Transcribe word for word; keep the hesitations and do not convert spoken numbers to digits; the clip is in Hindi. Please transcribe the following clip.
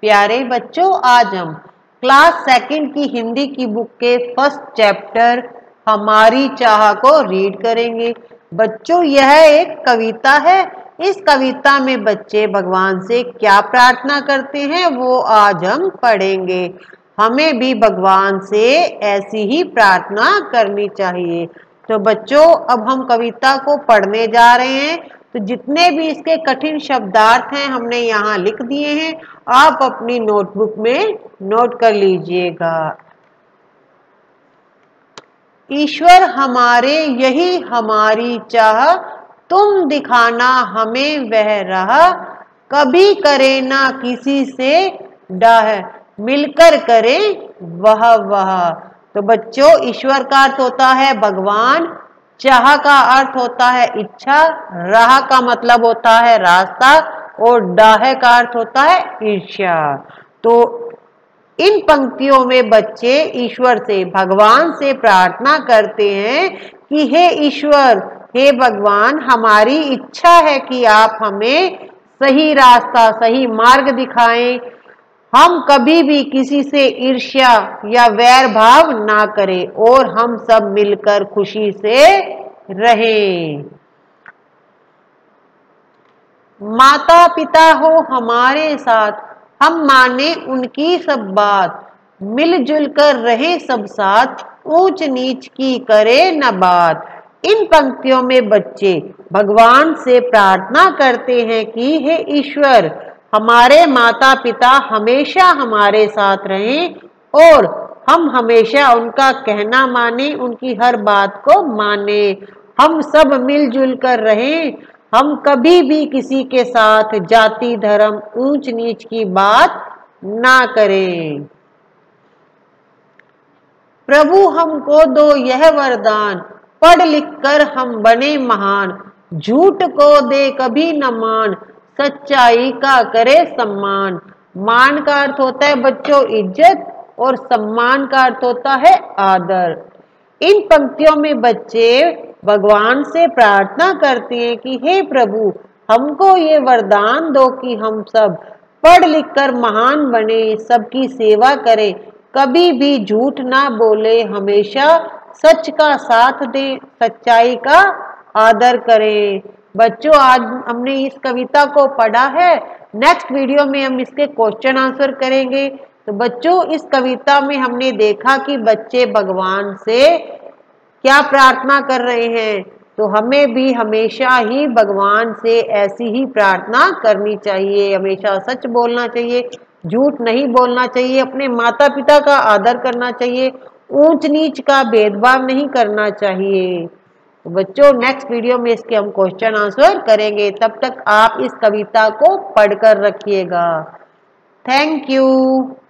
प्यारे बच्चों, आज हम क्लास सेकंड की हिंदी की बुक के फर्स्ट चैप्टर हमारी चाह को रीड करेंगे। बच्चों, यह एक कविता है। इस कविता में बच्चे भगवान से क्या प्रार्थना करते हैं वो आज हम पढ़ेंगे। हमें भी भगवान से ऐसी ही प्रार्थना करनी चाहिए। तो बच्चों, अब हम कविता को पढ़ने जा रहे हैं। तो जितने भी इसके कठिन शब्दार्थ हैं हमने यहाँ लिख दिए हैं, आप अपनी नोटबुक में नोट कर लीजिएगा। ईश्वर हमारे यही हमारी चाह, तुम दिखाना हमें वह राह, कभी करे ना किसी से डाह, मिलकर करे वह वह। तो बच्चों, ईश्वर का अर्थ होता है भगवान, चाह का अर्थ होता है इच्छा, राह का मतलब होता है रास्ता और डाह का अर्थ होता है ईर्ष्या। तो इन पंक्तियों में बच्चे ईश्वर से, भगवान से प्रार्थना करते हैं कि हे ईश्वर, हे भगवान, हमारी इच्छा है कि आप हमें सही रास्ता, सही मार्ग दिखाएं। हम कभी भी किसी से ईर्ष्या या वैर भाव ना करें और हम सब मिलकर खुशी से रहें। माता पिता हो हमारे साथ, हम माने उनकी सब बात, मिलजुल कर रहे सब साथ, ऊंच नीच की करे न बात। इन पंक्तियों में बच्चे भगवान से प्रार्थना करते हैं कि हे ईश्वर, हमारे माता पिता हमेशा हमारे साथ रहें और हम हमेशा उनका कहना माने, उनकी हर बात को माने। हम सब मिलजुल कर रहें, हम कभी भी किसी के साथ जाति धर्म ऊंच नीच की बात ना करें। प्रभु हमको दो यह वरदान, पढ़ लिख कर हम बने महान, झूठ को दे कभी न मान, सच्चाई का करे सम्मान। मान का अर्थ होता है बच्चों इज्जत और सम्मान का अर्थ होता है आदर। इन पंक्तियों में बच्चे भगवान से प्रार्थना करते हैं कि हे प्रभु, हमको ये वरदान दो कि हम सब पढ़ लिख कर महान बने, सबकी सेवा करें, कभी भी झूठ ना बोले, हमेशा सच का साथ दें, सच्चाई का आदर करें। बच्चों, आज हमने इस कविता को पढ़ा है। नेक्स्ट वीडियो में हम इसके क्वेश्चन आंसर करेंगे। तो बच्चों, इस कविता में हमने देखा कि बच्चे भगवान से क्या प्रार्थना कर रहे हैं। तो हमें भी हमेशा ही भगवान से ऐसी ही प्रार्थना करनी चाहिए। हमेशा सच बोलना चाहिए, झूठ नहीं बोलना चाहिए, अपने माता पिता का आदर करना चाहिए, ऊंच नीच का भेदभाव नहीं करना चाहिए। तो बच्चों, नेक्स्ट वीडियो में इसके हम क्वेश्चन आंसर करेंगे। तब तक आप इस कविता को पढ़कर रखिएगा। Thank you.